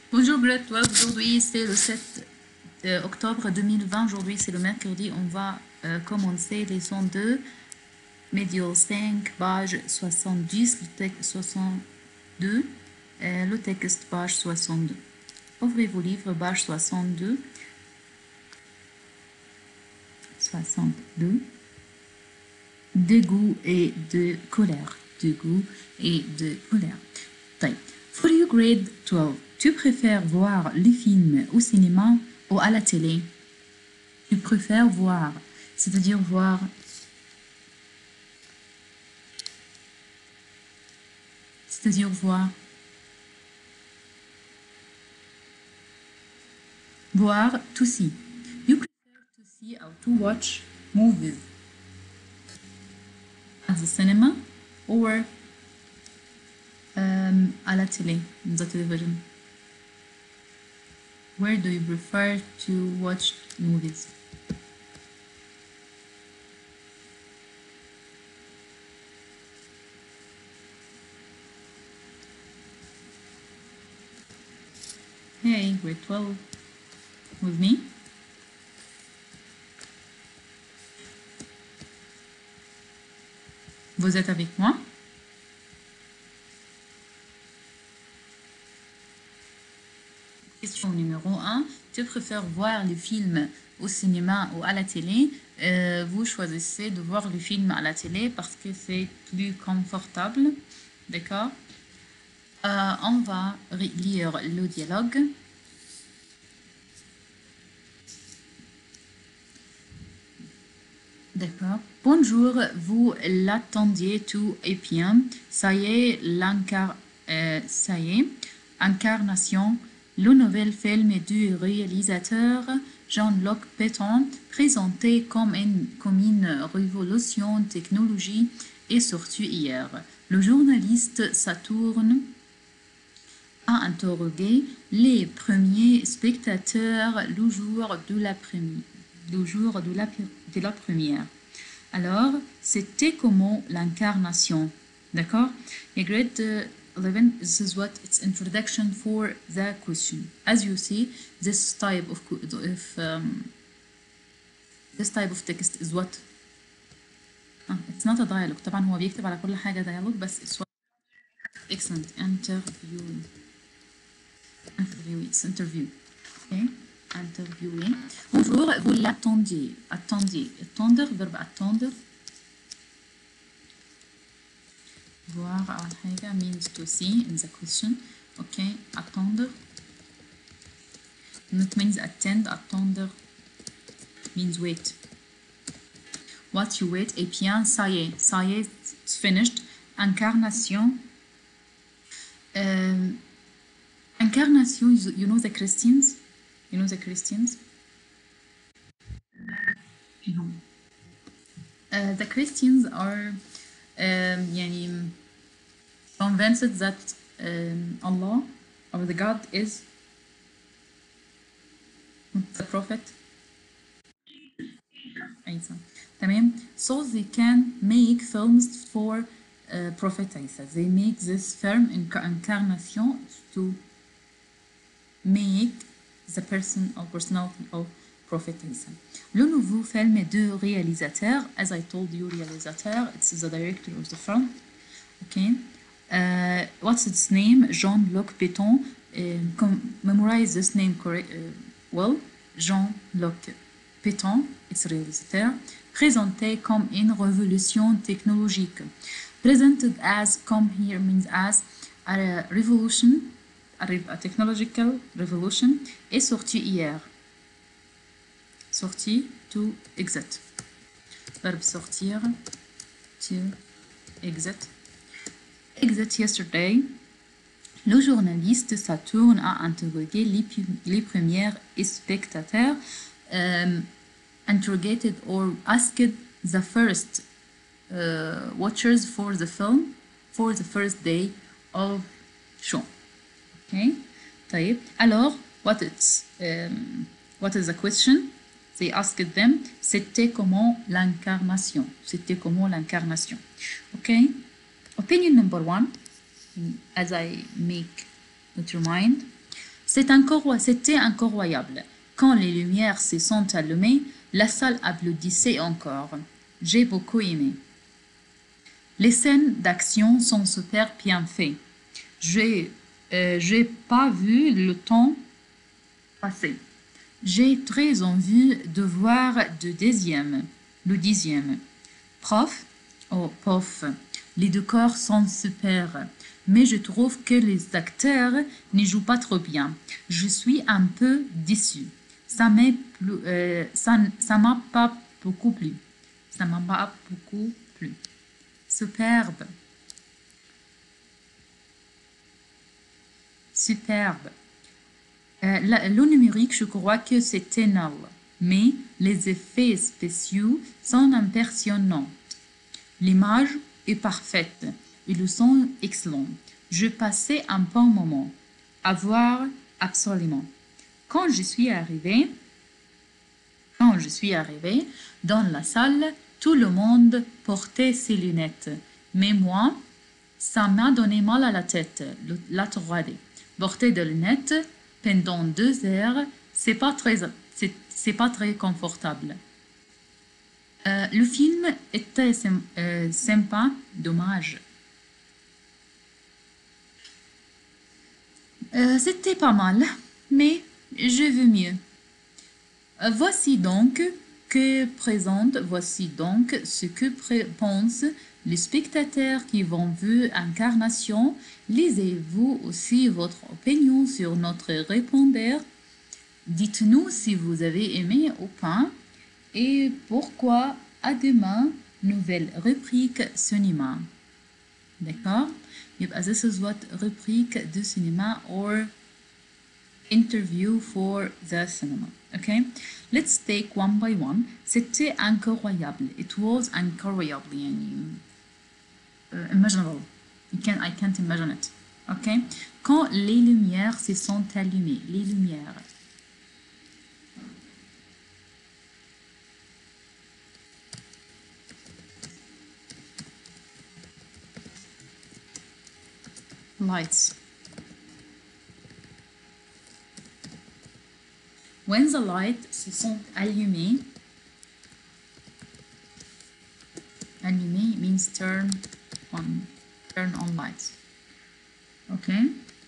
Bonjour Grade 12, aujourd'hui c'est le 7 octobre 2020, aujourd'hui c'est le mercredi, on va commencer leçon 2, médial 5, page 70, le texte 62, le texte page 62. Ouvrez vos livres, page 62. 62. Dégoût et de colère. Dégoût et de colère. طيب. For you grade 12, tu préfères voir les films au cinéma ou à la télé? Tu préfères voir, c'est-à-dire voir. C'est-à-dire voir. Voir, to see. You prefer to see or to watch movies at the cinema or à la télé, the television. Where do you prefer to watch movies? Hey, grade 12, with me? Vous êtes avec moi? Question numéro 1. Tu préfères voir le film au cinéma ou à la télé? Vous choisissez de voir le film à la télé parce que c'est plus confortable. D'accord? On va lire le dialogue. D'accord. Bonjour, vous l'attendiez tout et bien. Ça y est, Incarnation, le nouvel film du réalisateur Jean-Luc Picton, présenté comme une révolution technologique, est sorti hier. Le journaliste Saturne a interrogé les premiers spectateurs le jour de la première. Alors, c'était comment l'incarnation. D'accord? Et grade 11, this is what it's introduction for the question. As you see, this type of text is what? It's not a dialogue. طبعا هو بيكتب على كل حاجة dialogue بس it's what? Excellent. Interview. Okay? Interviewing. Bonjour, vous l'attendiez. Attendez. Attendre, verbe attendre. Voir أول حاجة means to see in the question. Okay, attendre. It means attend. Attendre means wait. What you wait. Et bien, ça y est, it's finished. Incarnation. Incarnation, you know the Christians? You know the Christians? No. The Christians are convinced that Allah or the God is the prophet. تمام. So they can make films for Prophet Isa. They make this film incarnation to make the person or personality of Prophet Isa. Le nouveau film de réalisateur, as I told you, réalisateur, it's the director of the film. Okay. What's its name? Jean-Luc Picton. Memorize this name well. Jean-Luc Picton, it's réalisateur. Présenté comme une révolution technologique. Presented as, come here means as, a revolution, a technological revolution, est sorti hier. Sorti, to exit. Verbe sortir, to exit. Exit yesterday. Le journaliste Saturne a interrogé les premiers spectateurs, interrogated or asked the first watchers for the film for the first day of show. Okay. طيب. Alors, what is the question? They asked them, c'était comment l'incarnation? C'était comment l'incarnation? Okay. Opinion number 1, as I make determined. C'était incroyable. Quand les lumières se sont allumées, la salle applaudissait encore. J'ai beaucoup aimé. Les scènes d'action sont super bien faites. J'ai pas vu le temps passer. J'ai très envie de voir le dixième. Prof, les décors sont super, mais je trouve que les acteurs n'y jouent pas trop bien. Je suis un peu déçue. Ça m'a pas beaucoup plu. Ça m'a pas beaucoup plu. Superbe. Superbe. Le numérique, je crois que c'était nul, mais les effets spéciaux sont impressionnants. L'image est parfaite et le son excellent. Je passais un bon moment à voir absolument. Quand je suis arrivée dans la salle, tout le monde portait ses lunettes. Mais moi, ça m'a donné mal à la tête, la 3D. Porter des lunettes pendant 2 heures, c'est pas très confortable. Le film était sympa, dommage. C'était pas mal, mais je veux mieux. Voici donc ce que pensent les spectateurs qui vont voir Incarnation. Lisez-vous aussi votre opinion sur notre répondeur. Dites-nous si vous avez aimé ou pas et pourquoi. À demain, nouvelle rubrique cinéma. D'accord? يبقى this is what rubrique de cinéma or interview for the cinema. Okay? Let's take one by one. C'était incroyable. It was incroyable. يعني imaginable. I can't imagine it. Okay? Quand les lumières se sont allumées. Les lumières. Lights. When the lights se sont allumés, allumé means turn on lights. Okay?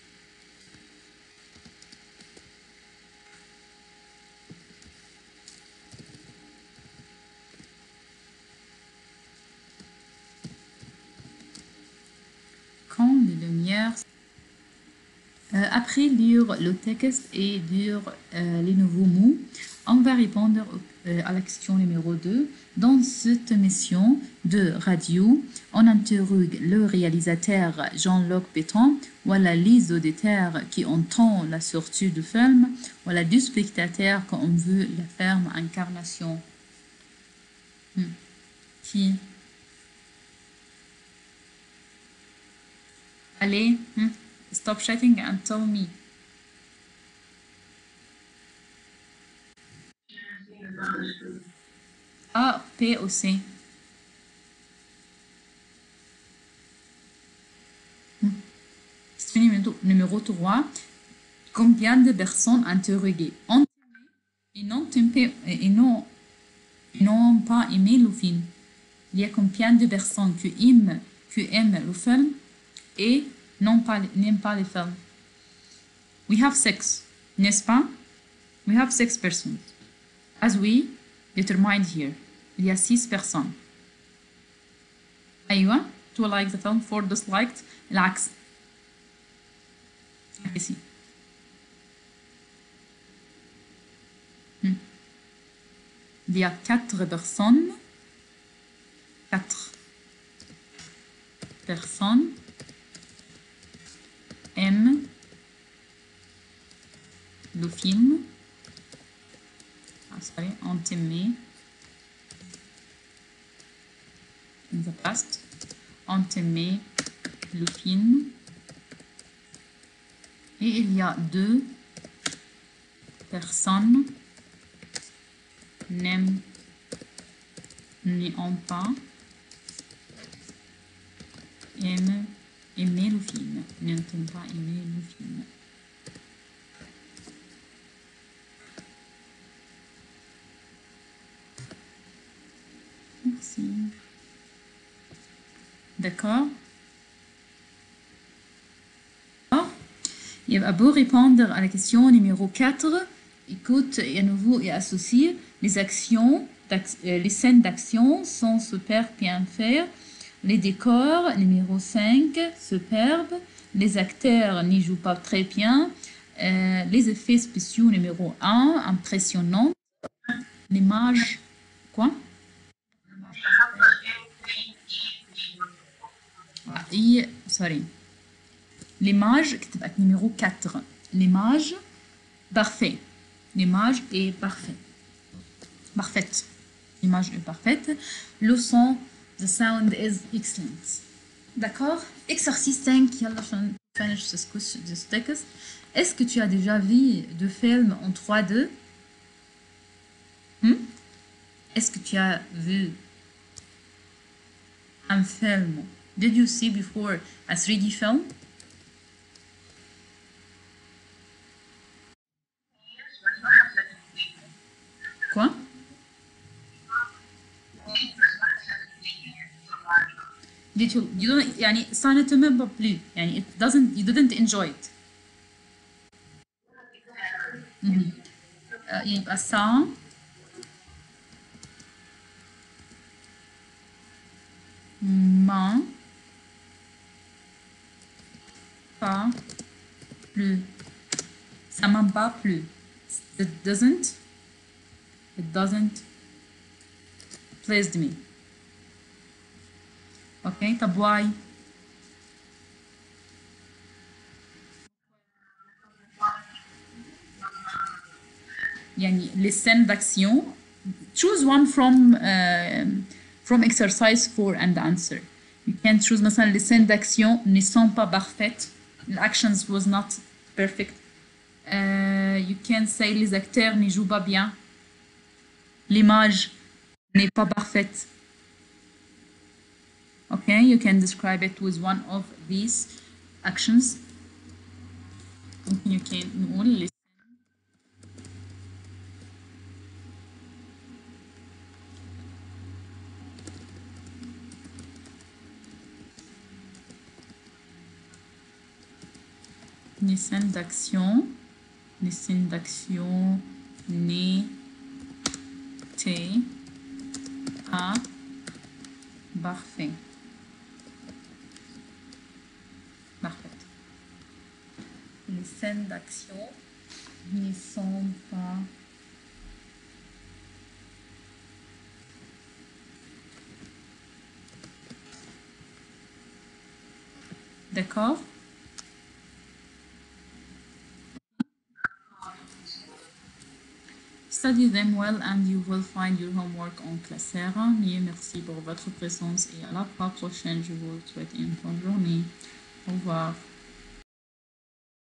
Quand les lumières. Après lire le texte et lire les nouveaux mots, on va répondre à la question numéro 2. Dans cette émission de radio, on interroge le réalisateur Jean-Luc Béton, voilà les auditeurs qui entendent la sortie du film, voilà deux spectateurs quand on veut la ferme Incarnation. Qui? Allez, stop chatting and tell me. A, P ou C? Question numéro 3. Combien de personnes interrogées ont aimé et n'ont pas aimé le film? Il y a combien de personnes qui aiment le film et n'aiment pas le film? We have 6, n'est-ce pas? We have 6 persons. As we determined here. Il y a 6 personnes. أيوة. To like the film, for disliked. العكس. Ici. Il y a 4 personnes. 4 personnes aiment le film. Ont aimé in the past. Ont aimé le film. Et il y a 2 personnes n'y ont pas aimé le film. N'ont pas aimé le film. Merci. D'accord. Il va pour répondre à la question numéro 4. Écoute, et à nouveau, et associer les actions, les scènes d'action sont super bien faites. Les décors, numéro 5, superbes. Les acteurs n'y jouent pas très bien. Les effets spéciaux, numéro 1, impressionnant. L'image, quoi? Sorry. L'image, numéro 4. L'image, parfait. L'image est parfaite. Parfaite. L'image est parfaite. Le son, the sound is excellent. D'accord? Exercice 5, يلا عشان finish this text. Est-ce que tu as déjà vu de films en 3D? Est-ce que tu as vu un film? Did you see before a 3D film? Quoi? Did you don't يعني ça ne te met pas plus يعني you didn't enjoy it. يبقى ça m'a pas plu. Ça m'a pas plu. It doesn't pleased me. Ok, طب why? يعني les scènes d'action. Choose one from exercise 4 and answer. You can choose مثلا les scènes d'action ne sont pas parfaites. The actions was not perfect. You can say les acteurs ne jouent pas bien. L'image n'est pas parfaite. Okay, you can describe it with one of these actions. You can نقول les scènes d'action n'étaient pas parfaites. Les scènes d'action ne sont pas d'accord. Study them well and you will find your homework on Classera. Merci pour votre présence et à la fois prochaine. Je vous souhaite une bonne journée. Au revoir.